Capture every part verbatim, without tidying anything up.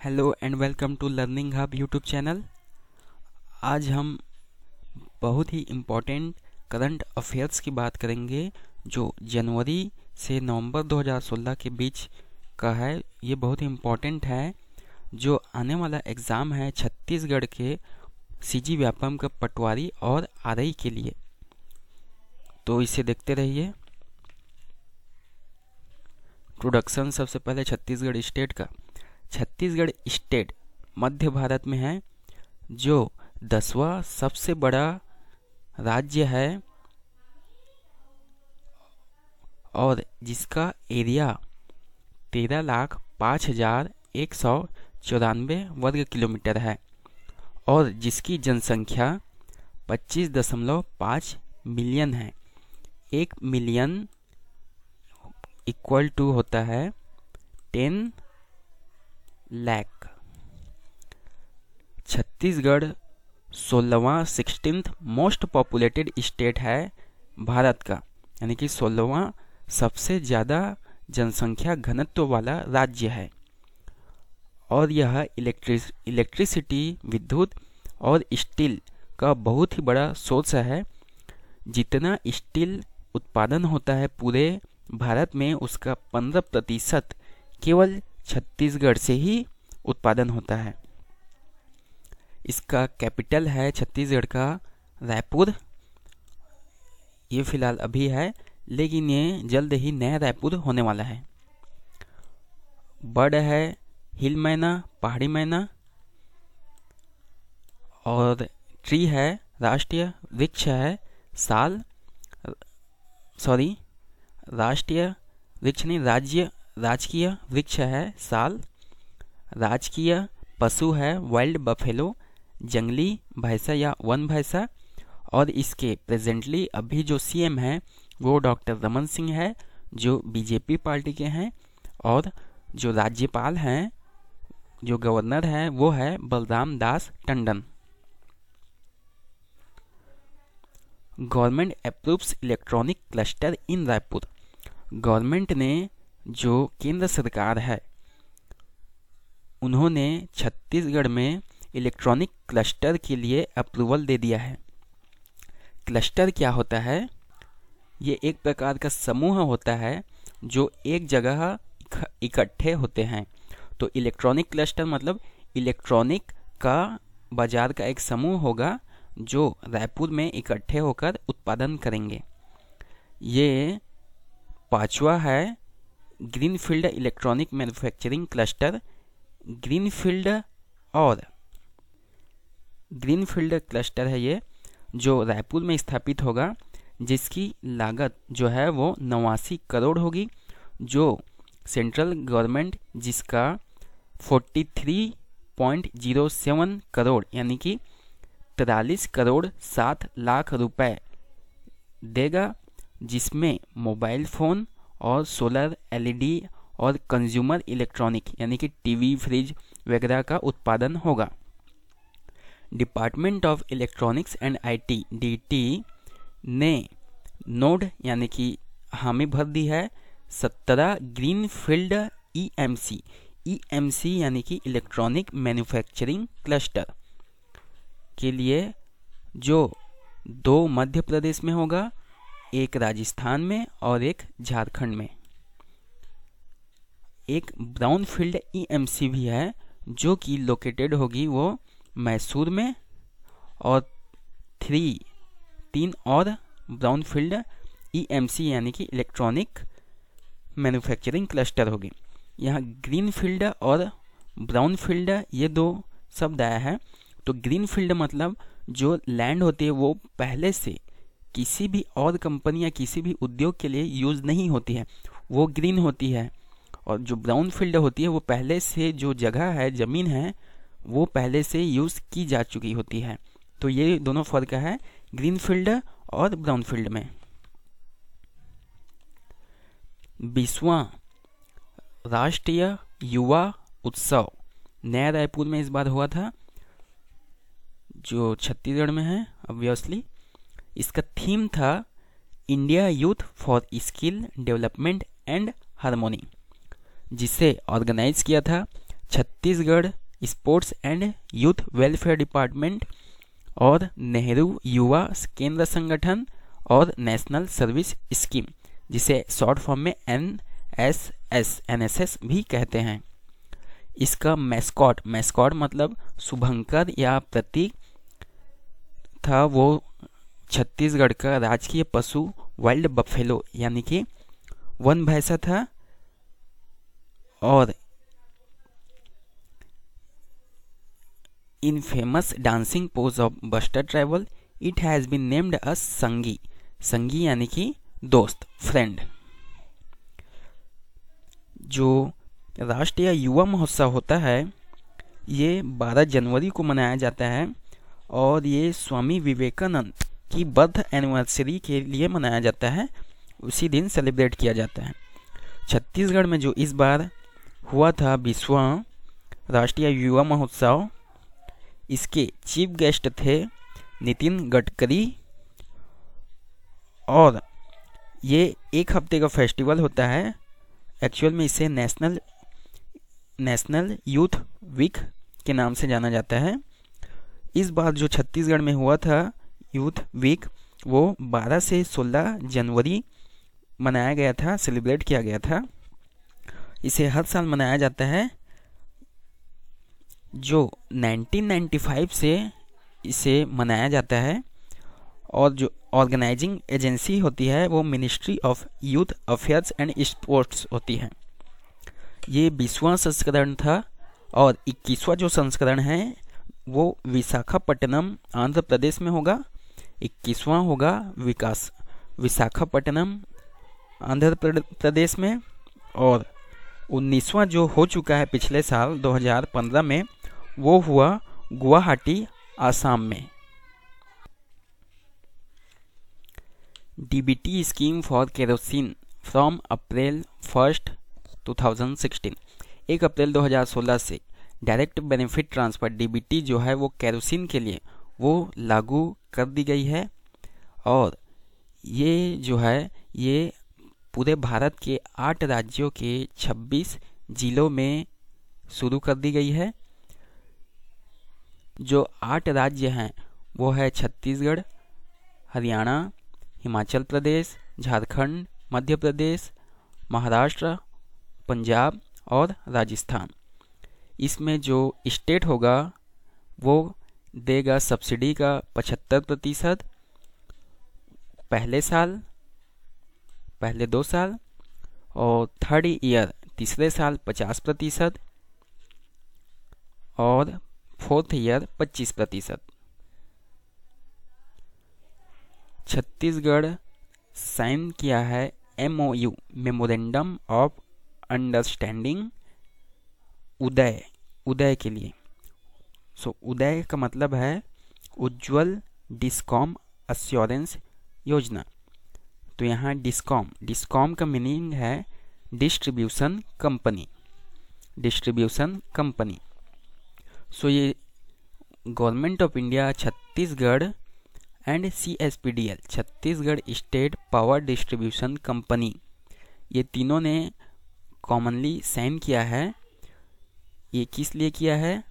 Hello and welcome to learning hub YouTube channel. आज हम बहुत ही इम्पोर्टेंट करंट अफेयर्स की बात करेंगे जो जनवरी से नवंबर दो हज़ार सोलह के बीच का है। ये बहुत ही इम्पोर्टेंट है जो आने वाला एग्ज़ाम है छत्तीसगढ़ के सीजी व्यापम का पटवारी और आरआई के लिए। तो इसे देखते रहिए। इंट्रोडक्शन सबसे पहले छत्तीसगढ़ स्टेट का। छत्तीसगढ़ स्टेट मध्य भारत में है, जो दसवां सबसे बड़ा राज्य है और जिसका एरिया तेरह लाख पाँच हजार एक सौ चौरानवे वर्ग किलोमीटर है और जिसकी जनसंख्या पच्चीस दशमलव पाँच मिलियन है। एक मिलियन इक्वल टू होता है टेन लैख। छत्तीसगढ़ सोलहवां सिक्सटीन्थ मोस्ट पॉपुलेटेड स्टेट है भारत का, यानी कि सोलहवां सबसे ज़्यादा जनसंख्या घनत्व वाला राज्य है और यह इलेक्ट्रिस इलेक्ट्रिसिटी विद्युत और स्टील का बहुत ही बड़ा सोर्स है। जितना स्टील उत्पादन होता है पूरे भारत में, उसका पंद्रह प्रतिशत केवल छत्तीसगढ़ से ही उत्पादन होता है। इसका कैपिटल है छत्तीसगढ़ का रायपुर। ये फिलहाल अभी है, लेकिन ये जल्द ही नया रायपुर होने वाला है। बर्ड है हिल मैना, पहाड़ी मैना, और ट्री है राष्ट्रीय वृक्ष है साल, सॉरी राष्ट्रीय वृक्ष नहीं राज्य राजकीय वृक्ष है साल। राजकीय पशु है वाइल्ड बफेलो, जंगली भैंसा या वन भैंसा। और इसके प्रेजेंटली अभी जो सीएम है वो डॉक्टर रमन सिंह है, जो बीजेपी पार्टी के हैं, और जो राज्यपाल हैं, जो गवर्नर है, वो है Balram Das Tandon. Government approves electronic cluster in Raipur. Government ने, जो केंद्र सरकार है, उन्होंने छत्तीसगढ़ में इलेक्ट्रॉनिक क्लस्टर के लिए अप्रूवल दे दिया है। क्लस्टर क्या होता है? ये एक प्रकार का समूह होता है जो एक जगह इकट्ठे होते हैं। तो इलेक्ट्रॉनिक क्लस्टर मतलब इलेक्ट्रॉनिक का बाजार का एक समूह होगा जो रायपुर में इकट्ठे होकर उत्पादन करेंगे। ये पांचवा है greenfield electronic manufacturing cluster. Greenfield और ग्रीनफील्ड क्लस्टर है ये, जो रायपुर में स्थापित होगा, जिसकी लागत जो है वो नवासी करोड़ होगी, जो सेंट्रल गवर्नमेंट जिसका तैंतालीस पॉइंट ज़ीरो सात करोड़ यानी कि तिरालीस करोड़ सात लाख रुपए देगा, जिसमें मोबाइल फ़ोन और सोलर एलईडी और कंज्यूमर इलेक्ट्रॉनिक यानी कि टीवी, फ्रिज वगैरह का उत्पादन होगा। Department of electronics and IT DT ने नोड यानी कि हामी भर दी है सत्रह ग्रीनफील्ड ईएमसी। ईएमसी यानी कि इलेक्ट्रॉनिक मैन्युफैक्चरिंग क्लस्टर के लिए, जो दो मध्य प्रदेश में होगा, एक राजस्थान में और एक झारखंड में। एक ब्राउनफील्ड ईएमसी भी है जो कि लोकेटेड होगी वो मैसूर में, और थ्री तीन और ब्राउनफील्ड ईएमसी यानी कि इलेक्ट्रॉनिक मैन्युफैक्चरिंग क्लस्टर होगी। यहाँ ग्रीनफील्ड और ब्राउनफील्ड ये दो शब्द आया है। तो ग्रीनफील्ड मतलब जो लैंड होती है वो पहले से किसी भी और कंपनी या किसी भी उद्योग के लिए यूज़ नहीं होती है, वो ग्रीन होती है। और जो ब्राउन फील्ड होती है वो पहले से जो जगह है, ज़मीन है, वो पहले से यूज़ की जा चुकी होती है। तो ये दोनों फर्क है ग्रीन फील्ड और ब्राउन फील्ड में। बीसवां राष्ट्रीय युवा उत्सव नया रायपुर में इस बार हुआ था, जो छत्तीसगढ़ में है ऑब्वियसली। इसका थीम था India youth for skill development and harmony, जिसे ऑर्गेनाइज किया था Chhattisgarh sports and youth welfare department और नेहरू युवा केंद्र संगठन और नेशनल सर्विस स्कीम, जिसे शॉर्ट फॉर्म में N S S N S S भी कहते हैं। इसका मैस्कॉट मैस्कॉट मतलब शुभंकर या प्रतीक था वो छत्तीसगढ़ का राजकीय पशु वाइल्ड बफेलो यानी कि वन भैंसा था। और इन famous dancing pose of Bastar tribal it has been named a Sangi Sangi यानी कि दोस्त, फ्रेंड। जो राष्ट्रीय युवा महोत्सव होता है ये बारह जनवरी को मनाया जाता है और ये स्वामी विवेकानंद की बर्थ एनिवर्सरी के लिए मनाया जाता है, उसी दिन सेलिब्रेट किया जाता है। छत्तीसगढ़ में जो इस बार हुआ था बीसवां राष्ट्रीय युवा महोत्सव, इसके चीफ गेस्ट थे नितिन गडकरी और ये एक हफ्ते का फेस्टिवल होता है। एक्चुअल में इसे नेशनल नेशनल यूथ वीक के नाम से जाना जाता है। इस बार जो छत्तीसगढ़ में हुआ था यूथ वीक वो बारह से सोलह जनवरी मनाया गया था, सेलिब्रेट किया गया था। इसे हर साल मनाया जाता है। जो उन्नीस सौ पचानवे से इसे मनाया जाता है और जो ऑर्गेनाइजिंग एजेंसी होती है वो ministry of youth affairs and sports होती है। ये बीसवां संस्करण था और इक्कीसवां जो संस्करण है वो विशाखापट्टनम आंध्र प्रदेश में होगा। इक्कीसवां होगा विकास विशाखापट्टनम आंध्र प्रदेश में और उन्नीसवां जो हो चुका है पिछले साल दो हज़ार पंद्रह में वो हुआ गुवाहाटी आसाम में। DBT scheme for kerosene from April first दो हज़ार सोलह, एक अप्रैल दो हज़ार सोलह से डायरेक्ट बेनिफिट ट्रांसफर डीबीटी जो है वो केरोसिन के लिए वो लागू कर दी गई है। और ये जो है ये पूरे भारत के आठ राज्यों के छब्बीस जिलों में शुरू कर दी गई है। जो आठ राज्य हैं वो है छत्तीसगढ़, हरियाणा, हिमाचल प्रदेश, झारखंड, मध्य प्रदेश, महाराष्ट्र, पंजाब और राजस्थान। इसमें जो स्टेट होगा वो देगा सब्सिडी का पचहत्तर प्रतिशत पहले साल पहले दो साल और थर्ड ईयर तीसरे साल पचास प्रतिशत और फोर्थ ईयर पच्चीस प्रतिशत। छत्तीसगढ़ साइन किया है MoU memorandum of understanding Uday Uday के लिए। सो so, उदय का मतलब है उज्ज्वल डिस्कॉम अश्योरेंस योजना। तो यहाँ डिस्कॉम डिस्कॉम का मीनिंग है distribution company distribution company. So ये government of India, Chhattisgarh and C S P D L Chhattisgarh state power distribution company, ये तीनों ने कॉमनली साइन किया है। ये किस लिए किया है?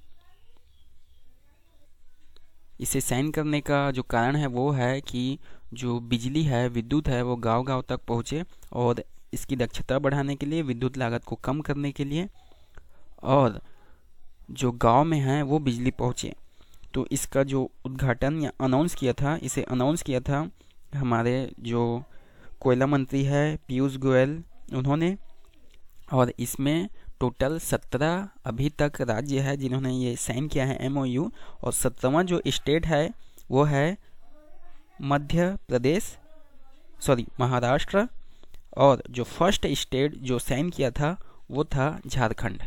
इसे साइन करने का जो कारण है वो है कि जो बिजली है, विद्युत है, वो गांव-गांव तक पहुंचे और इसकी दक्षता बढ़ाने के लिए, विद्युत लागत को कम करने के लिए और जो गांव में है वो बिजली पहुंचे। तो इसका जो उद्घाटन या अनाउंस किया था, इसे अनाउंस किया था हमारे जो कोयला मंत्री है पीयूष गोयल, उन्होंने। और इसमें टोटल सत्रह अभी तक राज्य है जिन्होंने ये साइन किया है एमओयू। और सत्रहवां जो स्टेट है वो है मध्य प्रदेश सॉरी महाराष्ट्र। और जो फर्स्ट स्टेट जो साइन किया था वो था Jharkhand.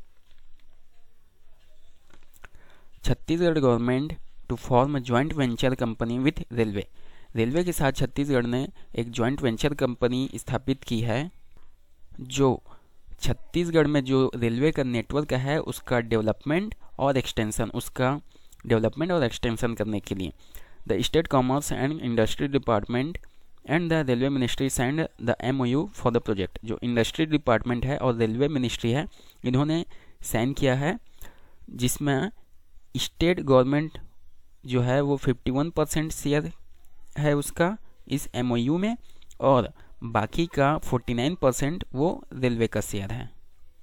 Chhattisgarh government to form joint venture company with railway railway के साथ छत्तीसगढ़ ने एक ज्वाइंट वेंचर कंपनी स्थापित की है जो छत्तीसगढ़ में जो रेलवे का नेटवर्क है उसका डेवलपमेंट और एक्सटेंशन उसका डेवलपमेंट और एक्सटेंशन करने के लिए the state commerce and industry department and the railway ministry signed the MoU for the project. जो इंडस्ट्री डिपार्टमेंट है और रेलवे मिनिस्ट्री है, इन्होंने साइन किया है, जिसमें स्टेट गवर्नमेंट जो है वो इक्यावन परसेंट शेयर है उसका इस एमओयू में, और बाकी का उनचास परसेंट वो रेलवे का शेयर है।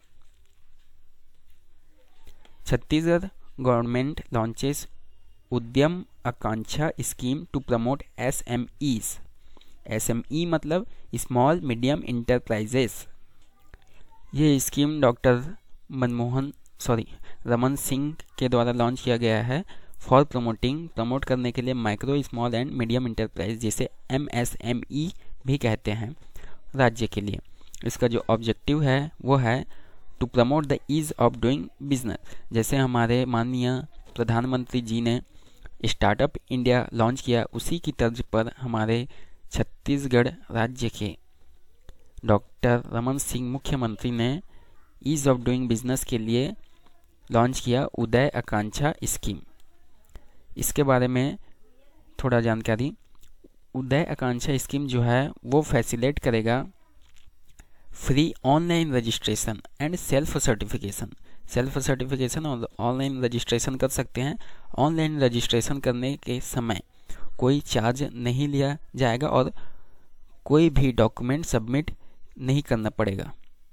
Chhattisgarh government launches Udyam Akanksha scheme to promote SMEs. SME मतलब स्मॉल मीडियम इंटरप्राइजेस। ये scheme doctor Manmohan sorry Raman Singh के द्वारा लॉन्च किया गया है फॉर प्रमोटिंग प्रमोट करने के लिए micro small and medium enterprise, जिसे एमएसएमई भी कहते हैं, राज्य के लिए। इसका जो ऑब्जेक्टिव है वो है to promote the ease of doing business. जैसे हमारे माननीय प्रधानमंत्री जी ने स्टार्टअप इंडिया लॉन्च किया, उसी की तर्ज पर हमारे छत्तीसगढ़ राज्य के डॉक्टर रमन सिंह मुख्यमंत्री ने ईज ऑफ डूइंग बिजनेस के लिए लॉन्च किया उदय आकांक्षा स्कीम। इसके बारे में थोड़ा जानकारी। उदय आकांक्षा स्कीम जो है वो फैसिलिटेट करेगा free online registration and self certification. Self certification और ऑनलाइन रजिस्ट्रेशन कर सकते हैं। ऑनलाइन रजिस्ट्रेशन करने के समय कोई चार्ज नहीं लिया जाएगा और कोई भी डॉक्यूमेंट सबमिट नहीं करना पड़ेगा।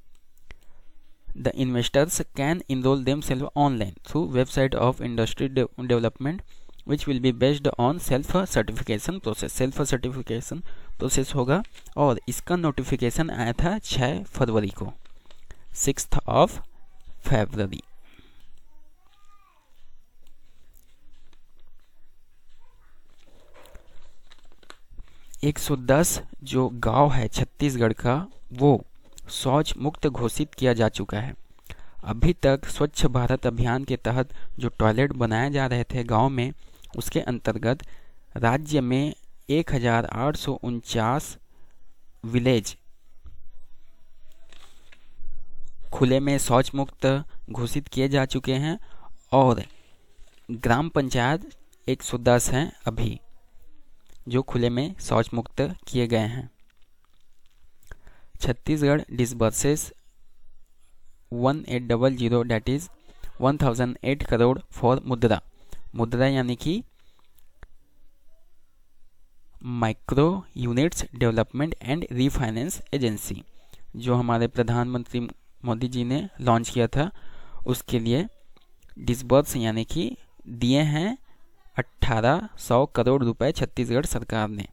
The investors can enrol themselves online through website of industry development which will be based on self certification process. Self certification process होगा और इसका नोटिफिकेशन आया था छह फरवरी को, सिक्स्थ ऑफ फरवरी। एक सौ दस जो गांव है छत्तीसगढ़ का वो शौच मुक्त घोषित किया जा चुका है। अभी तक स्वच्छ भारत अभियान के तहत जो टॉयलेट बनाए जा रहे थे गांव में, उसके अंतर्गत राज्य में एक हजार आठ सौ उनचास विलेज खुले में शौच मुक्त घोषित किए जा चुके हैं और ग्राम पंचायत एक सौ दस हैं अभी जो खुले में शौच मुक्त किए गए हैं। Chhattisgarh disburses one eight double zero debt is one thousand eight crore for Mudra. Mudra यानी कि micro units development and refinance agency, जो हमारे प्रधानमंत्री मोदी जी ने लॉन्च किया था, उसके लिए डिसबर्स यानी कि दिए हैं अठारह सौ करोड़ रुपए छत्तीसगढ़ सरकार ने।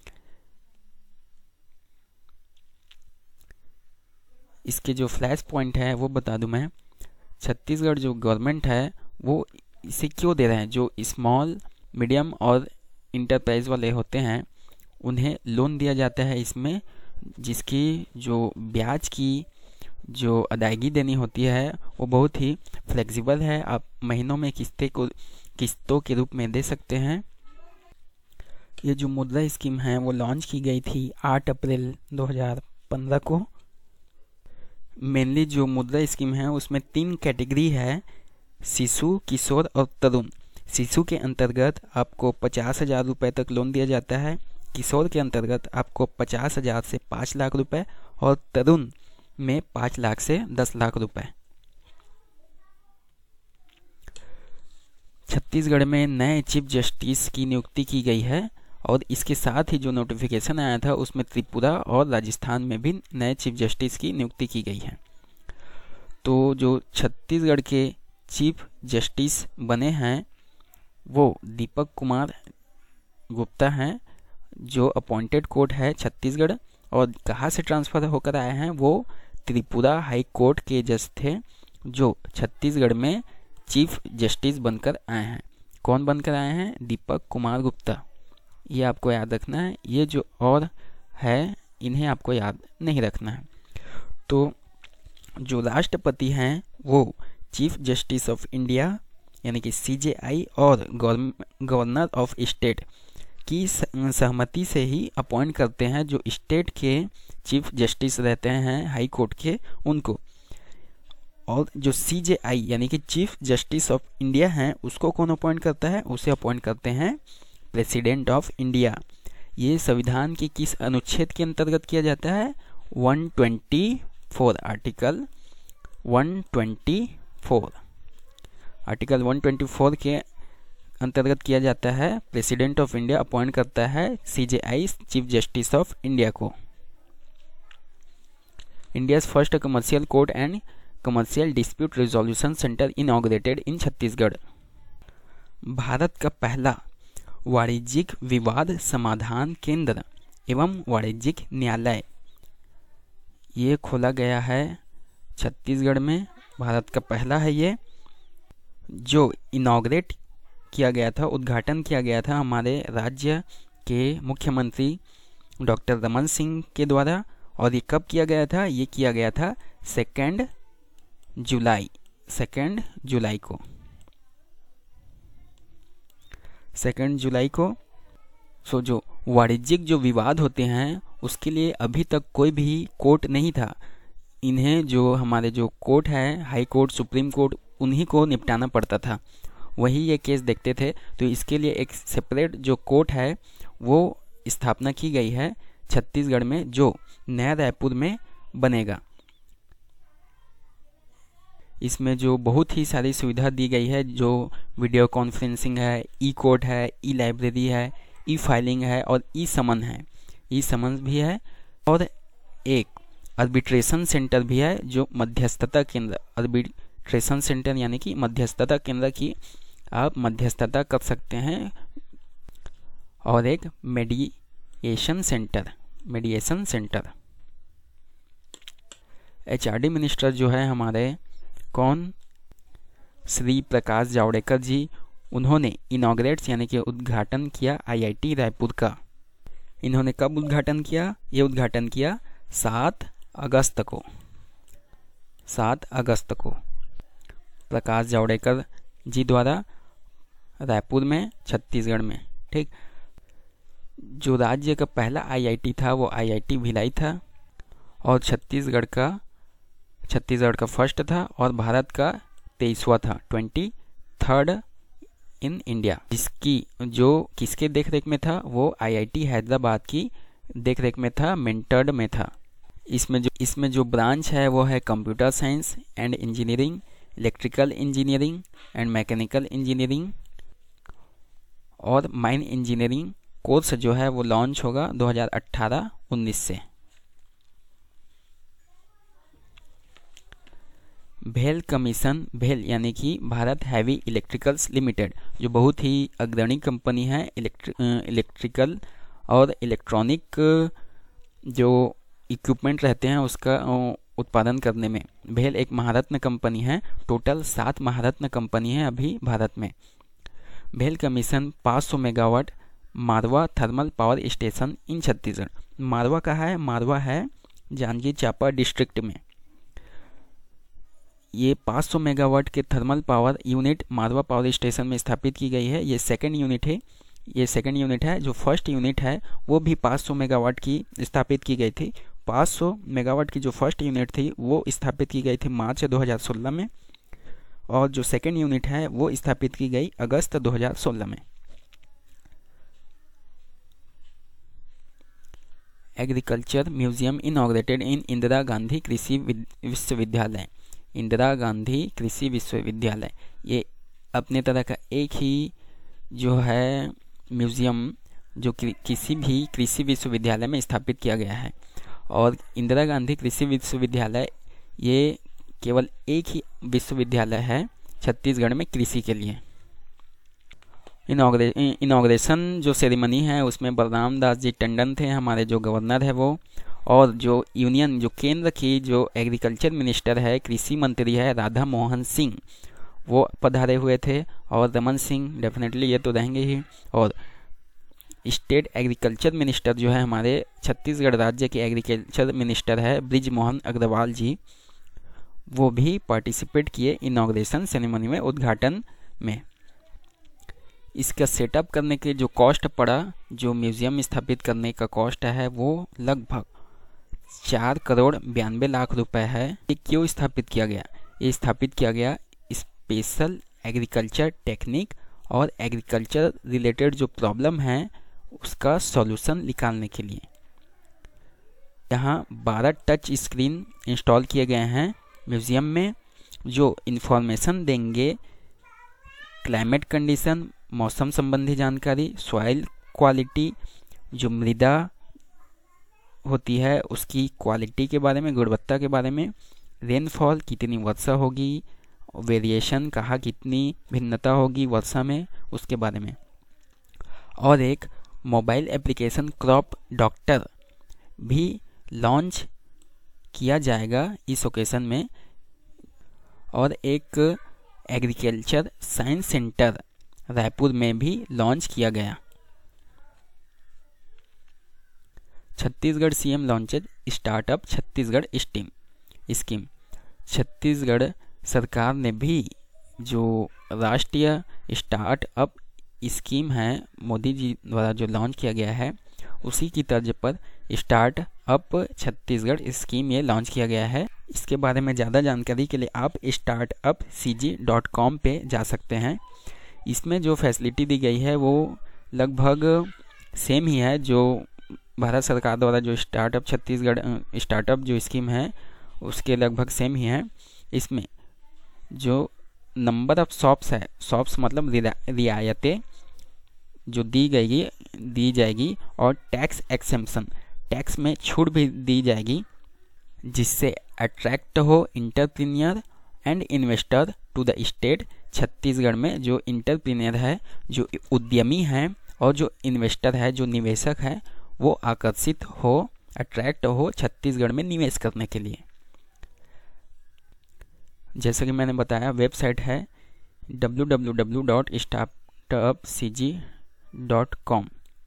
इसके जो फ्लैश पॉइंट है वो बता दूं मैं। छत्तीसगढ़ जो गवर्नमेंट है वो इसे क्यों दे रहे हैं, जो स्मॉल मीडियम और इंटरप्राइज वाले होते हैं उन्हें लोन दिया जाता है इसमें, जिसकी जो ब्याज की जो अदायगी देनी होती है वो बहुत ही फ्लेक्सिबल है। आप महीनों में किस्तें को किस्तों के रूप में दे सकते हैं। ये जो मुद्रा स्कीम है वो लॉन्च की गई थी आठ अप्रैल दो हज़ार पंद्रह को। मेनली जो मुद्रा स्कीम है उसमें तीन कैटेगरी है, शिशु, किशोर और तरुण। शिशु के अंतर्गत आपको पचास हजार रुपये तक लोन दिया जाता है, किशोर के अंतर्गत आपको पचास हजार से पाँच लाख रुपए और तरुण में पाँच लाख से दस लाख रुपए। छत्तीसगढ़ में नए चीफ जस्टिस की नियुक्ति की गई है और इसके साथ ही जो नोटिफिकेशन आया था उसमें त्रिपुरा और राजस्थान में भी नए चीफ जस्टिस की नियुक्ति की गई है। तो जो छत्तीसगढ़ के चीफ जस्टिस बने हैं वो दीपक कुमार गुप्ता हैं, जो अपॉइंटेड कोर्ट है छत्तीसगढ़, और कहाँ से ट्रांसफ़र होकर आए हैं वो त्रिपुरा हाई कोर्ट के जज थे जो छत्तीसगढ़ में चीफ जस्टिस बनकर आए हैं। कौन बनकर आए हैं? दीपक कुमार गुप्ता। ये आपको याद रखना है। ये जो और है इन्हें आपको याद नहीं रखना है। तो जो राष्ट्रपति हैं वो चीफ जस्टिस ऑफ इंडिया यानी कि सीजेआई और गवर्नर ऑफ स्टेट की सहमति से ही अपॉइंट करते हैं। जो स्टेट के चीफ जस्टिस रहते हैं हाई कोर्ट के उनको, और जो सीजेआई यानी कि चीफ जस्टिस ऑफ इंडिया हैं उसको कौन अपॉइंट करता है? उसे अपॉइंट करते हैं प्रेसिडेंट ऑफ इंडिया। ये संविधान के किस अनुच्छेद के अंतर्गत किया जाता है? एक सौ चौबीस आर्टिकल एक सौ four article one twenty four के अंतर्गत किया जाता है। प्रेसिडेंट ऑफ इंडिया अपॉइंट करता है CJI chief justice of India को। India's first commercial court and commercial dispute resolution centre inaugurated in Chhattisgarh. Bharat का पहला वाणिज्यिक विवाद समाधान केंद्र एवं वाणिज्यिक न्यायालय ये खोला गया है छत्तीसगढ़ में। भारत का पहला है ये, जो इनॉग्रेट किया गया था, उद्घाटन किया गया था हमारे राज्य के मुख्यमंत्री डॉक्टर रमन सिंह के द्वारा। और ये कब किया गया था? ये किया गया था सेकेंड जुलाई सेकेंड जुलाई को सेकेंड जुलाई को सो जो वाणिज्यिक जो विवाद होते हैं उसके लिए अभी तक कोई भी कोर्ट नहीं था। इन्हें जो हमारे जो कोर्ट है, हाई कोर्ट, सुप्रीम कोर्ट, उन्हीं को निपटाना पड़ता था, वही ये केस देखते थे। तो इसके लिए एक सेपरेट जो कोर्ट है वो स्थापना की गई है छत्तीसगढ़ में, जो नया रायपुर में बनेगा। इसमें जो बहुत ही सारी सुविधा दी गई है, जो वीडियो कॉन्फ्रेंसिंग है, ई कोर्ट है, ई लाइब्रेरी है, ई फाइलिंग है और ई समन है, ई समन भी है। और एक आर्बिट्रेशन सेंटर भी है, जो मध्यस्थता केंद्र, आर्बिट्रेशन सेंटर यानी कि मध्यस्थता केंद्र की आप मध्यस्थता कर सकते हैं। और एक mediation centre mediation centre HRD minister जो है हमारे कौन, श्री प्रकाश जावड़ेकर जी, उन्होंने इनॉग्रेट्स यानी कि उद्घाटन किया आईआईटी रायपुर का। इन्होंने कब उद्घाटन किया? ये उद्घाटन किया सात अगस्त को सात अगस्त को प्रकाश जावड़ेकर जी द्वारा रायपुर में, छत्तीसगढ़ में। ठीक, जो राज्य का पहला आईआईटी था वो आईआईटी भिलाई था, और छत्तीसगढ़ का छत्तीसगढ़ का फर्स्ट था, और भारत का तेईसवां था, ट्वेंटी थर्ड इन इंडिया। जिसकी जो किसके देखरेख में था? वो आईआईटी हैदराबाद की देखरेख में था, मेंटर्ड में था। इसमें जो इसमें जो ब्रांच है वो है computer science and engineering, electrical engineering and mechanical engineering और माइन इंजीनियरिंग कोर्स जो है वो लॉन्च होगा दो हज़ार अठारह उन्नीस से। भेल कमीशन, भेल यानी कि भारत हैवी इलेक्ट्रिकल्स लिमिटेड, जो बहुत ही अग्रणी कंपनी है इलेक्ट्रि इलेक्ट्रिकल और इलेक्ट्रॉनिक जो इक्विपमेंट रहते हैं उसका उत्पादन करने में। भेल एक महारत्न कंपनी है, टोटल सात महारत्न कंपनी है अभी भारत में। भेल कमीशन पाँच सौ megawatt Marwa thermal power station in Chhattisgarh. Marwa कहाँ है? मारवा है जांजगीर चांपा डिस्ट्रिक्ट में। ये पाँच सौ मेगावाट के thermal power unit Marwa power station में स्थापित की गई है। ये सेकंड यूनिट है ये सेकंड यूनिट है। जो फर्स्ट यूनिट है वो भी पाँच सौ मेगावाट की स्थापित की गई थी। पाँच सौ मेगावाट की जो फर्स्ट यूनिट थी वो स्थापित की गई थी मार्च दो हज़ार सोलह में, और जो सेकंड यूनिट है वो स्थापित की गई अगस्त दो हज़ार सोलह में। Agriculture museum inaugurated in Indira Gandhi Krishi Vishwavidyalaya. Indira Gandhi Krishi विश्वविद्यालय ये अपने तरह का एक ही जो है म्यूजियम जो कि किसी भी कृषि विश्वविद्यालय में स्थापित किया गया है। और इंदिरा गांधी कृषि विश्वविद्यालय ये केवल एक ही विश्वविद्यालय है छत्तीसगढ़ में कृषि के लिए। इनॉग्रे इनॉग्रेशन जो सेरेमनी है उसमें बलराम दास जी टंडन थे, हमारे जो गवर्नर है वो, और जो यूनियन जो केंद्र की जो एग्रीकल्चर मिनिस्टर है, कृषि मंत्री है राधा मोहन सिंह, वो पधारे हुए थे। और रमन सिंह डेफिनेटली ये तो रहेंगे ही। और स्टेट एग्रीकल्चर मिनिस्टर जो है हमारे छत्तीसगढ़ राज्य के एग्रीकल्चर मिनिस्टर है ब्रिज मोहन अग्रवाल जी, वो भी पार्टिसिपेट किए इनॉग्रेशन सेरेमनी में, उद्घाटन में। इसका सेटअप करने के जो कॉस्ट पड़ा, जो म्यूजियम स्थापित करने का कॉस्ट है वो लगभग चार करोड़ बयानबे लाख रुपए है। ये क्यों स्थापित किया गया? ये स्थापित किया गया स्पेशल एग्रीकल्चर टेक्निक और एग्रीकल्चर रिलेटेड जो प्रॉब्लम है उसका सॉल्यूशन निकालने के लिए। यहाँ बारह टच स्क्रीन इंस्टॉल किए गए हैं म्यूजियम में, जो इन्फॉर्मेशन देंगे क्लाइमेट कंडीशन, मौसम संबंधी जानकारी, सॉइल क्वालिटी, जो मृदा होती है उसकी क्वालिटी के बारे में, गुणवत्ता के बारे में, रेनफॉल कितनी वर्षा होगी, वेरिएशन कहाँ कितनी भिन्नता होगी वर्षा में उसके बारे में। और एक मोबाइल एप्लीकेशन क्रॉप डॉक्टर भी लॉन्च किया जाएगा इस ओकेशन में। और एक एग्रीकल्चर साइंस सेंटर रायपुर में भी लॉन्च किया गया। Chhattisgarh CM launched startup Chhattisgarh steam scheme. Chhattisgarh सरकार ने भी जो राष्ट्रीय स्टार्टअप स्कीम है मोदी जी द्वारा जो लॉन्च किया गया है, उसी की तर्ज पर स्टार्टअप छत्तीसगढ़ स्कीम ये लॉन्च किया गया है। इसके बारे में ज़्यादा जानकारी के लिए आप startup C G dot com पे जा सकते हैं। इसमें जो फैसिलिटी दी गई है वो लगभग सेम ही है जो भारत सरकार द्वारा जो स्टार्टअप छत्तीसगढ़ स्टार्टअप जो स्कीम है उसके लगभग सेम ही है। इसमें जो नंबर ऑफ शॉप्स है, शॉप्स मतलब रियायतें जो दी गई दी जाएगी और टैक्स एक्सेम्पशन, टैक्स में छूट भी दी जाएगी, जिससे अट्रैक्ट हो entrepreneur and investor to the state. Chhattisgarh में जो इंटरप्रीनियर है, जो उद्यमी है और जो इन्वेस्टर है, जो निवेशक है, वो आकर्षित हो, अट्रैक्ट हो छत्तीसगढ़ में निवेश करने के लिए। जैसा कि मैंने बताया, वेबसाइट है W W W dot startup C G dot com.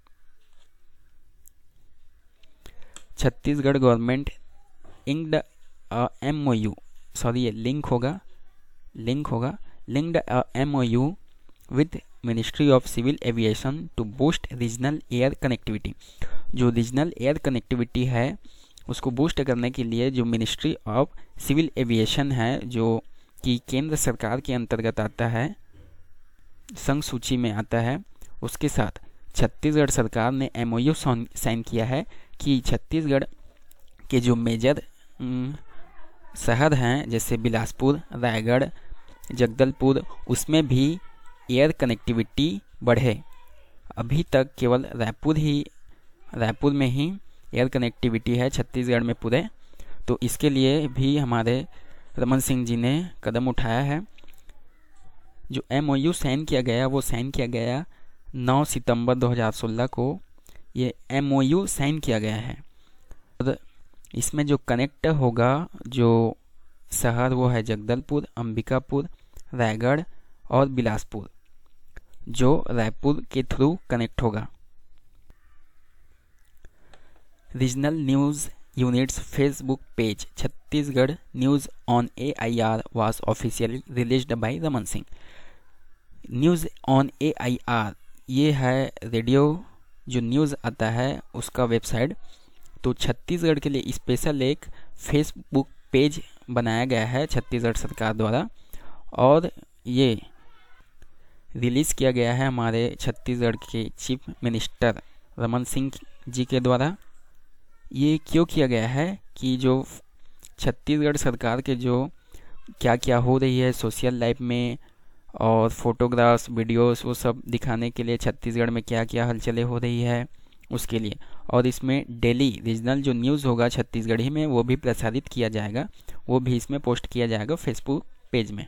Chhattisgarh government inked M O U sorry ये लिंक होगा लिंक होगा linked M O U with ministry of civil aviation to boost regional air connectivity. जो regional air connectivity है उसको boost करने के लिए जो मिनिस्ट्री ऑफ सिविल एविएशन है, जो कि केंद्र सरकार के अंतर्गत आता है, संघ सूची में आता है, उसके साथ छत्तीसगढ़ सरकार ने एम ओ यू साइन किया है कि छत्तीसगढ़ के जो मेजर शहर हैं जैसे बिलासपुर, रायगढ़, जगदलपुर, उसमें भी एयर कनेक्टिविटी बढ़े। अभी तक केवल रायपुर ही रायपुर में ही एयर कनेक्टिविटी है छत्तीसगढ़ में पूरे, तो इसके लिए भी हमारे रमन सिंह जी ने कदम उठाया है। जो एम ओ यू साइन किया गया वो साइन किया गया नौ सितंबर दो हज़ार सोलह को ये एम ओ यू साइन किया गया है। और इसमें जो कनेक्ट होगा जो शहर वो है जगदलपुर, अंबिकापुर, रायगढ़ और बिलासपुर, जो रायपुर के थ्रू कनेक्ट होगा। Regional news units Facebook page Chhattisgarh news on A I R was officially released by Raman Singh. News on A I R ये है रेडियो जो न्यूज़ आता है उसका वेबसाइट। तो छत्तीसगढ़ के लिए स्पेशल एक फेसबुक पेज बनाया गया है छत्तीसगढ़ सरकार द्वारा, और ये रिलीज़ किया गया है हमारे छत्तीसगढ़ के चीफ मिनिस्टर रमन सिंह जी के द्वारा। ये क्यों किया गया है कि जो छत्तीसगढ़ सरकार के जो क्या क्या हो रही है सोशल लाइफ में और फोटोग्राफ्स, वीडियोस, वो सब दिखाने के लिए छत्तीसगढ़ में क्या क्या हलचलें हो रही है उसके लिए। और इसमें डेली रीजनल जो न्यूज़ होगा छत्तीसगढ़ी में वो भी प्रसारित किया जाएगा, वो भी इसमें पोस्ट किया जाएगा फेसबुक पेज में।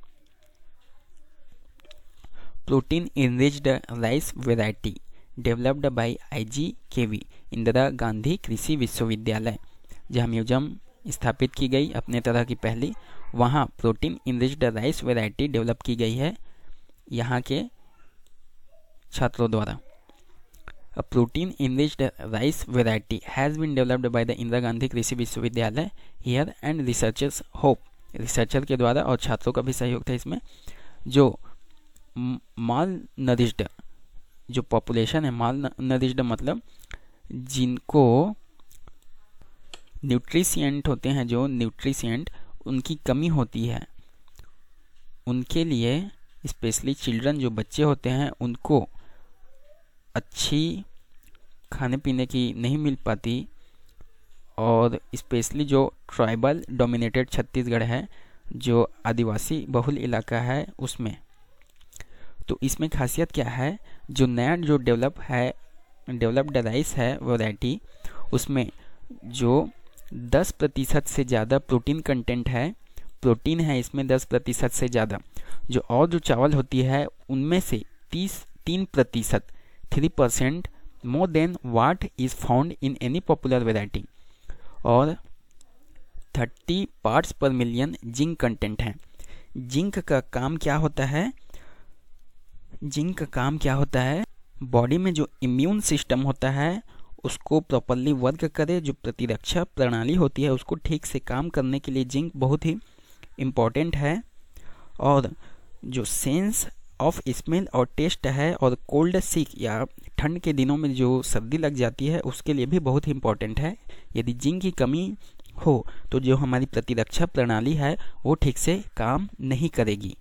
Protein enriched rice variety developed by I G K V Indira Gandhi Krishi विश्वविद्यालय, जहाँ म्यूजियम स्थापित की गई अपने तरह की पहली, वहाँ protein enriched rice variety develop की गई है यहाँ के छात्रों द्वारा। A protein enriched rice variety has been developed by the Indira Gandhi Krishi विश्वविद्यालय here and researchers hope, researcher के द्वारा और छात्रों का भी सहयोग था इसमें, जो माल नरिश्ड जो पॉपुलेशन है, माल नरिश्ड मतलब जिनको न्यूट्रिशिएंट होते हैं, जो न्यूट्रिशिएंट उनकी कमी होती है, उनके लिए स्पेशली चिल्ड्रन जो बच्चे होते हैं उनको अच्छी खाने पीने की नहीं मिल पाती, और स्पेशली जो ट्राइबल डोमिनेटेड छत्तीसगढ़ है जो आदिवासी बहुल इलाका है उसमें। तो इसमें खासियत क्या है, जो नया जो डेवलप है डेवलप्ड राइस है वैरायटी, उसमें जो दस प्रतिशत से ज़्यादा प्रोटीन कंटेंट है, प्रोटीन है इसमें दस प्रतिशत से ज़्यादा। जो और जो चावल होती है उनमें से तीस तीन प्रतिशत three percent more than what is found in any popular variety, और thirty parts per million zinc content है। जिंक का काम क्या होता है जिंक का काम क्या होता है बॉडी में जो इम्यून सिस्टम होता है उसको प्रॉपरली वर्क करे, जो प्रतिरक्षा प्रणाली होती है उसको ठीक से काम करने के लिए जिंक बहुत ही इम्पॉर्टेंट है। और जो सेंस ऑफ स्मेल और टेस्ट है, और कोल्ड सिक या ठंड के दिनों में जो सर्दी लग जाती है उसके लिए भी बहुत ही इम्पॉर्टेंट है। यदि जिंक की कमी हो तो जो हमारी प्रतिरक्षा प्रणाली है वो ठीक से काम नहीं करेगी।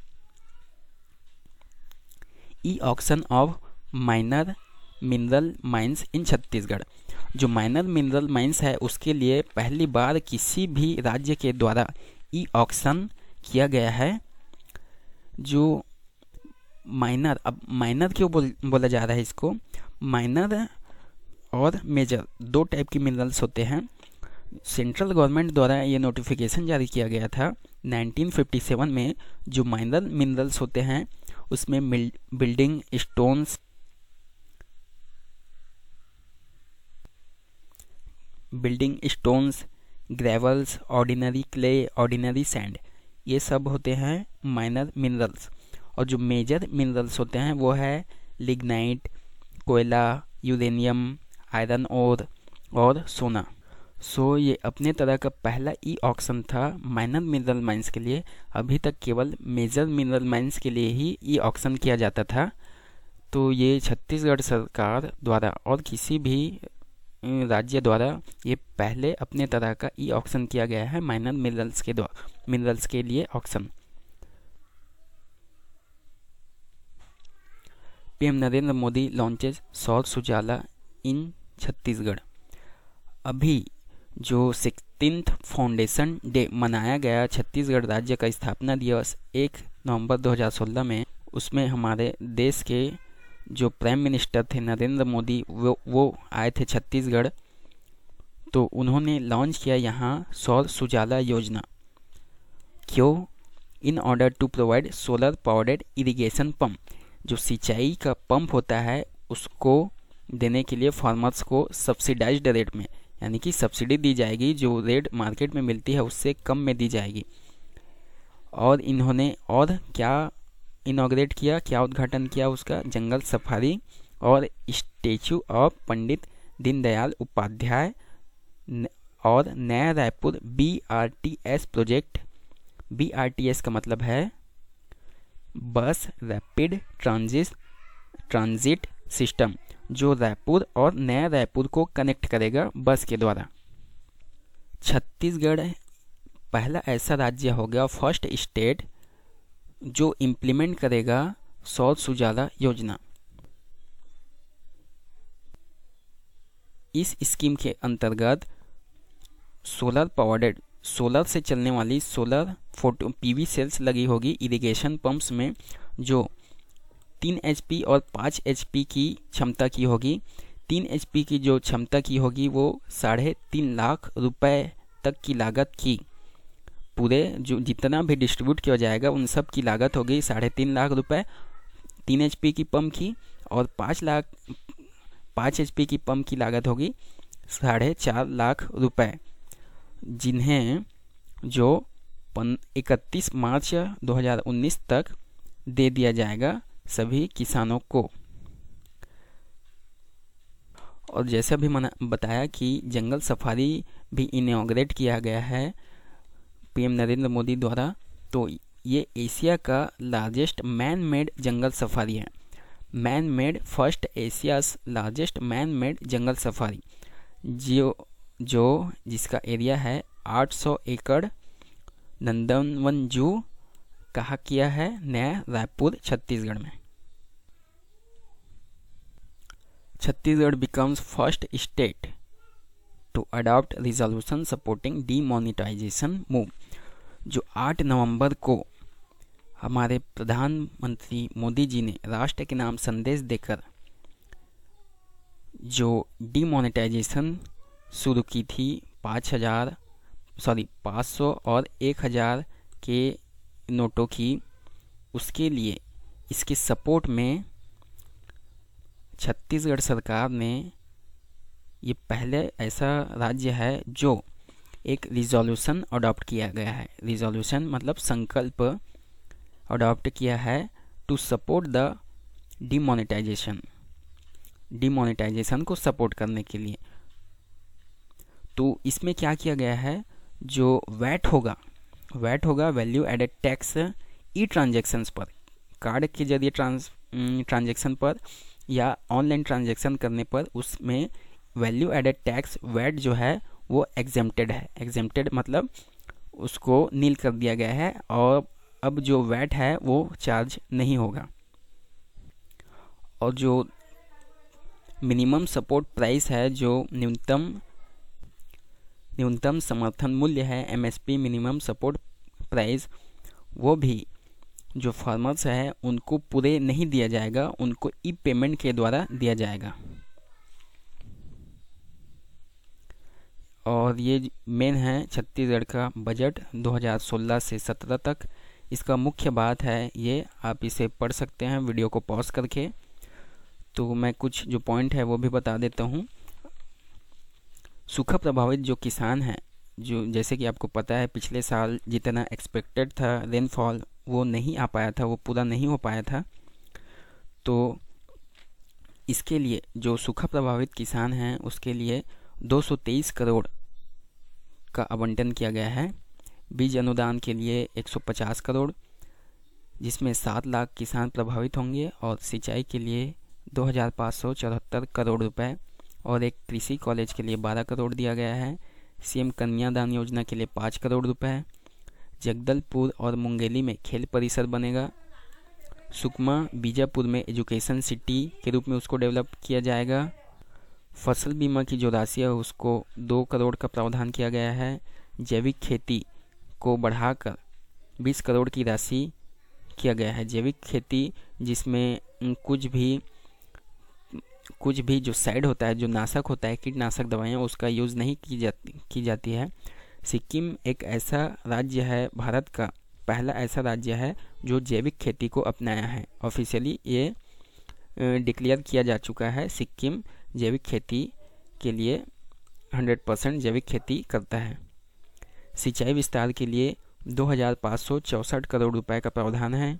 E auction of minor mineral mines in Chhattisgarh. जो माइनर मिनरल माइंस है उसके लिए पहली बार किसी भी राज्य के द्वारा ई ऑक्शन किया गया है। जो माइनर, अब माइनर क्यों बोल, बोला जा रहा है इसको, माइनर और मेजर दो टाइप की मिनरल्स होते हैं। सेंट्रल गवर्नमेंट द्वारा ये नोटिफिकेशन जारी किया गया था नाइनटीन फिफ्टी सेवन में। जो माइनर मिनरल्स होते हैं उसमें building stones, building stones, gravels, ordinary clay, ordinary sand, ये सब होते हैं माइनर मिनरल्स। और जो मेजर मिनरल्स होते हैं वो है लिग्नाइट, कोयला, यूरेनियम, आयरन ओर और सोना। सो ये अपने तरह का पहला ई ऑक्शन था माइनर मिनरल माइंस के लिए। अभी तक केवल मेजर मिनरल माइंस के लिए ही ई ऑक्शन किया जाता था। तो ये छत्तीसगढ़ सरकार द्वारा और किसी भी राज्य द्वारा ये पहले अपने तरह का ई ऑक्शन किया गया है माइनर मिनरल्स के द्वारा मिनरल्स के लिए auction. PM Narendra Modi launches Saur Sujala इन छत्तीसगढ़। अभी जो सिक्सटीन्थ फाउंडेशन डे मनाया गया छत्तीसगढ़ राज्य का स्थापना दिवस एक नवंबर दो हज़ार सोलह में, उसमें हमारे देश के जो प्राइम मिनिस्टर थे नरेंद्र मोदी वो वो आए थे छत्तीसगढ़। तो उन्होंने लॉन्च किया यहाँ सौर सुजाला योजना। क्यों? In order to provide solar powered irrigation pump. जो सिंचाई का पंप होता है उसको देने के लिए फार्मर्स को सब्सिडाइज्ड रेट में, यानी कि सब्सिडी दी जाएगी, जो रेट मार्केट में मिलती है उससे कम में दी जाएगी। और इन्होंने और क्या इनॉग्रेट किया, क्या उद्घाटन किया उसका, जंगल सफारी और स्टेचू ऑफ पंडित दीनदयाल उपाध्याय और Naya Raipur B R T S project. B R T S का मतलब है बस रैपिड ट्रांजिट ट्रांजिट सिस्टम, जो रायपुर और नया रायपुर को कनेक्ट करेगा बस के द्वारा। छत्तीसगढ़ पहला ऐसा राज्य हो गया, फर्स्ट स्टेट, जो इम्प्लीमेंट करेगा सौर सुजाला योजना। इस स्कीम के अंतर्गत सोलर पावर्ड, सोलर से चलने वाली सोलर फोटो पीवी सेल्स लगी होगी इरिगेशन पंप्स में, जो तीन एचपी और पाँच एचपी की क्षमता की होगी। तीन एचपी की जो क्षमता की होगी वो साढ़े तीन लाख रुपए तक की लागत की, पूरे जो जितना भी डिस्ट्रीब्यूट किया जाएगा उन सब की लागत होगी साढ़े तीन लाख रुपए तीन एचपी की पंप की, और पाँच लाख पाँच एचपी की पंप की लागत होगी साढ़े चार लाख रुपए, जिन्हें जो इकतीस मार्च दो हज़ार उन्नीस तक दे दिया जाएगा सभी किसानों को। और जैसा भी मैंने बताया कि जंगल सफारी भी इनॉग्रेट किया गया है पीएम नरेंद्र मोदी द्वारा। तो ये एशिया का largest man made jungle safari है, man made first Asia's largest man made jungle safari, जो जो जिसका एरिया है आठ सौ एकड़। नंदनवन जू कहाँ किया है? नया रायपुर छत्तीसगढ़ में। Chhattisgarh becomes first state to adopt resolution supporting demonetization move। जो आठ नवंबर को हमारे प्रधानमंत्री मोदी जी ने राष्ट्र के नाम संदेश देकर जो डिमोनेटाइजेशन शुरू की थी पाँच हजार सॉरी पाँच सौ और एक हज़ार के नोटों की, उसके लिए इसके सपोर्ट में छत्तीसगढ़ सरकार ने, ये पहले ऐसा राज्य है जो एक रिजोल्यूशन अडॉप्ट किया गया है। रिजोल्यूशन मतलब संकल्प अडॉप्ट किया है to support the demonetization, demonetization को सपोर्ट करने के लिए। तो इसमें क्या किया गया है, जो वैट होगा, वैट होगा value added tax E transactions पर, कार्ड के जरिए ट्रांस ट्रांजैक्शन पर या ऑनलाइन ट्रांजैक्शन करने पर, उसमें वैल्यू एडेड टैक्स वैट जो है वो एग्जेम्प्टेड है। एग्जेम्प्टेड मतलब उसको नील कर दिया गया है और अब जो वैट है वो चार्ज नहीं होगा। और जो मिनिमम सपोर्ट प्राइस है, जो न्यूनतम न्यूनतम समर्थन मूल्य है, एमएसपी मिनिमम सपोर्ट प्राइस, वो भी जो फार्मर्स है उनको पूरे नहीं दिया जाएगा, उनको ई पेमेंट के द्वारा दिया जाएगा। और ये मेन है छत्तीसगढ़ का बजट दो हज़ार सोलह से सत्रह तक। इसका मुख्य बात है ये, आप इसे पढ़ सकते हैं वीडियो को पॉज करके। तो मैं कुछ जो पॉइंट है वो भी बता देता हूँ। सूखा प्रभावित जो किसान हैं, जो जैसे कि आपको पता है पिछले साल जितना एक्सपेक्टेड था रेनफॉल वो नहीं आ पाया था, वो पूरा नहीं हो पाया था। तो इसके लिए जो सूखा प्रभावित किसान हैं उसके लिए दो सौ तेईस करोड़ का आवंटन किया गया है। बीज अनुदान के लिए एक सौ पचास करोड़, जिसमें सात लाख किसान प्रभावित होंगे, और सिंचाई के लिए दो हज़ार पाँच सौ चौहत्तर करोड़ रुपए, और एक कृषि कॉलेज के लिए बारह करोड़ दिया गया है। सीएम कन्यादान योजना के लिए पाँच करोड़ रुपए। जगदलपुर और मुंगेली में खेल परिसर बनेगा। सुकमा बीजापुर में एजुकेशन सिटी के रूप में उसको डेवलप किया जाएगा। फसल बीमा की जो राशि है उसको दो करोड़ का प्रावधान किया गया है। जैविक खेती को बढ़ाकर बीस करोड़ की राशि किया गया है। जैविक खेती जिसमें कुछ भी कुछ भी जो साइड होता है, जो नाशक होता है, कीटनाशक दवाइयाँ, उसका यूज़ नहीं की जाती की जाती है। सिक्किम एक ऐसा राज्य है, भारत का पहला ऐसा राज्य है जो जैविक खेती को अपनाया है। ऑफिशियली ये डिक्लेयर किया जा चुका है, सिक्किम जैविक खेती के लिए सौ परसेंट जैविक खेती करता है। सिंचाई विस्तार के लिए दो हज़ार पाँच सौ चौंसठ करोड़ रुपए का प्रावधान है।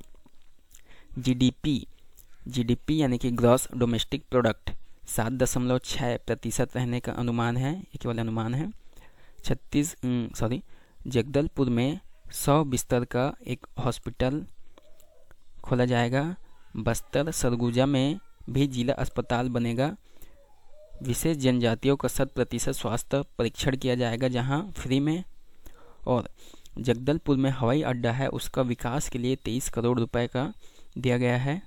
जीडीपी जीडीपी यानी कि ग्रॉस डोमेस्टिक प्रोडक्ट सात दशमलव छः प्रतिशत रहने का अनुमान है, ये केवल अनुमान है। छत्तीस सॉरी जगदलपुर में सौ बिस्तर का एक हॉस्पिटल खोला जाएगा। बस्तर सरगुजा में भी जिला अस्पताल बनेगा। विशेष जनजातियों का शत प्रतिशत स्वास्थ्य परीक्षण किया जाएगा जहां फ्री में। और जगदलपुर में हवाई अड्डा है, उसका विकास के लिए तेईस करोड़ रुपए का दिया गया है।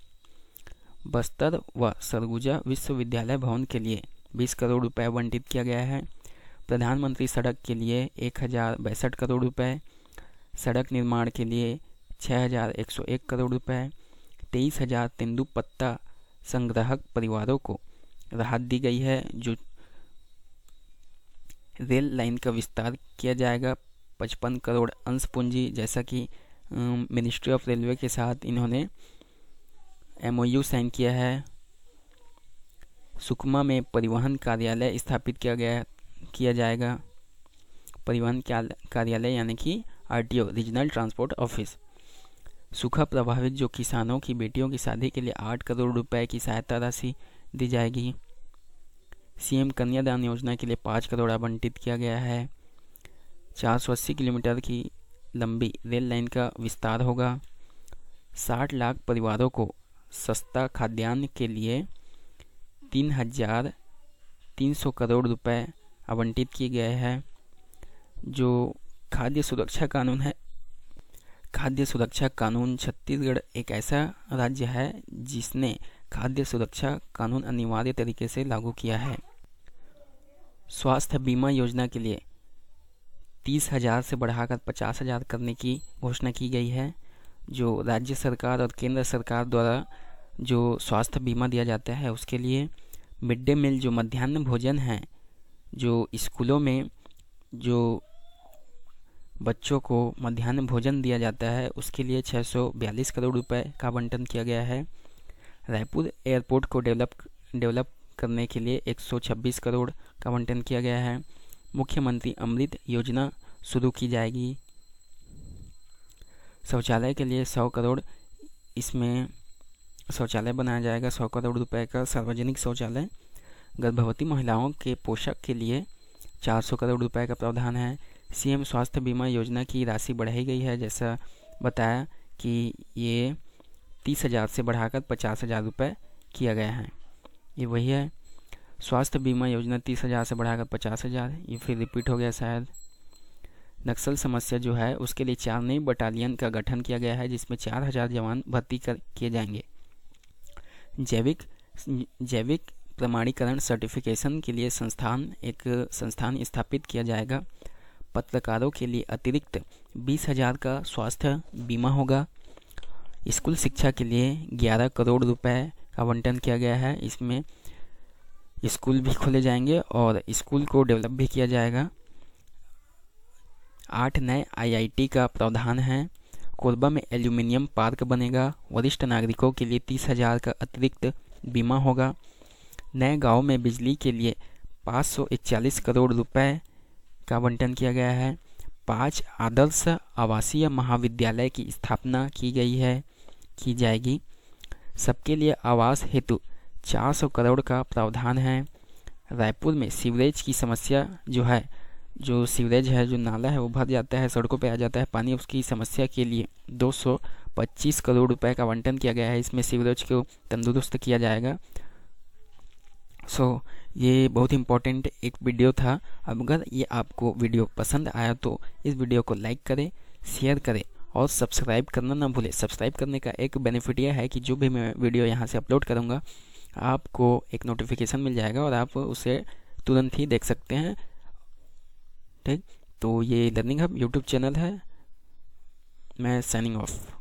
बस्तर व सरगुजा विश्वविद्यालय भवन के लिए बीस करोड़ रुपए आवंटित किया गया है। प्रधानमंत्री सड़क के लिए एक हज़ार बासठ करोड़ रुपए, सड़क निर्माण के लिए छः हज़ार एक सौ एक करोड़ रुपए, तेईस हज़ार तेंदुपत्ता संग्राहक परिवारों को राहत दी गई है। जो रेल लाइन का विस्तार किया जाएगा, पचपन करोड़ अंश पूंजी, जैसा कि मिनिस्ट्री ऑफ रेलवे के साथ इन्होंने एमओयू साइन किया है। सुकमा में परिवहन कार्यालय स्थापित किया गया किया जाएगा। परिवहन कार्यालय यानी कि आरटीओ, रीजनल ट्रांसपोर्ट ऑफिस। सूखा प्रभावित जो किसानों की बेटियों की शादी के लिए आठ करोड़ रुपए की सहायता राशि दी जाएगी। सीएम कन्यादान योजना के लिए पाँच करोड़ आवंटित किया गया है। चार सौ अस्सी किलोमीटर की लंबी रेल लाइन का विस्तार होगा। साठ लाख परिवारों को सस्ता खाद्यान्न के लिए तीन हजार तीन सौ करोड़ रुपए आवंटित किए गए हैं। जो खाद्य सुरक्षा कानून है, खाद्य सुरक्षा कानून, छत्तीसगढ़ एक ऐसा राज्य है जिसने खाद्य सुरक्षा कानून अनिवार्य तरीके से लागू किया है। स्वास्थ्य बीमा योजना के लिए तीस हज़ार से बढ़ाकर पचास हज़ार करने की घोषणा की गई है। जो राज्य सरकार और केंद्र सरकार द्वारा जो स्वास्थ्य बीमा दिया जाता है उसके लिए मिड डे मील जो मध्याह्न भोजन है, जो स्कूलों में जो बच्चों को मध्याह्न भोजन दिया जाता है उसके लिए छः सौ बयालीस करोड़ रुपए का आवंटन किया गया है। रायपुर एयरपोर्ट को डेवलप डेवलप करने के लिए एक सौ छब्बीस करोड़ का आवंटन किया गया है। मुख्यमंत्री अमृत योजना शुरू की जाएगी। शौचालय के लिए सौ करोड़, इसमें शौचालय बनाया जाएगा सौ करोड़ रुपए का सार्वजनिक शौचालय। गर्भवती महिलाओं के पोषक के लिए चार सौ करोड़ रुपए का प्रावधान है। सीएम स्वास्थ्य बीमा योजना की राशि बढ़ाई गई है, जैसा बताया कि ये तीस हज़ार से बढ़ाकर पचास हज़ार रुपये किया गया है। ये वही है, स्वास्थ्य बीमा योजना तीस हज़ार से बढ़ाकर पचास हज़ार, ये फिर रिपीट हो गया शायद। नक्सल समस्या जो है उसके लिए चार नई बटालियन का गठन किया गया है, जिसमें चार हज़ार जवान भर्ती कर किए जाएंगे। जैविक जैविक प्रमाणीकरण सर्टिफिकेशन के लिए संस्थान एक संस्थान स्थापित किया जाएगा। पत्रकारों के लिए अतिरिक्त बीस हज़ार का स्वास्थ्य बीमा होगा। स्कूल शिक्षा के लिए ग्यारह करोड़ रुपए का आवंटन किया गया है। इसमें स्कूल भी खोले जाएंगे और स्कूल को डेवलप भी किया जाएगा। आठ नए आईआईटी का प्रावधान है। कोरबा में एल्यूमिनियम पार्क बनेगा। वरिष्ठ नागरिकों के लिए तीस हज़ार का अतिरिक्त बीमा होगा। नए गांव में बिजली के लिए पाँच सौ इकतालीस करोड़ रुपए का आवंटन किया गया है। पांच आदर्श आवासीय महाविद्यालय की स्थापना की गई है की जाएगी। सबके लिए आवास हेतु चार सौ करोड़ का प्रावधान है। रायपुर में सीवरेज की समस्या जो है, जो सीवरेज है, जो नाला है वो भर जाता है, सड़कों पे आ जाता है पानी, उसकी समस्या के लिए दो सौ पच्चीस करोड़ रुपए का आवंटन किया गया है। इसमें सीवरेज को तंदुरुस्त किया जाएगा। सो so, ये बहुत इंपॉर्टेंट एक वीडियो था। अब अगर ये आपको वीडियो पसंद आया तो इस वीडियो को लाइक करें, शेयर करें और सब्सक्राइब करना ना भूलें। सब्सक्राइब करने का एक बेनिफिट यह है कि जो भी मैं वीडियो यहाँ से अपलोड करूँगा आपको एक नोटिफिकेशन मिल जाएगा और आप उसे तुरंत ही देख सकते हैं। ठीक, तो ये लर्निंग हब यूट्यूब चैनल है। मैं साइनिंग ऑफ।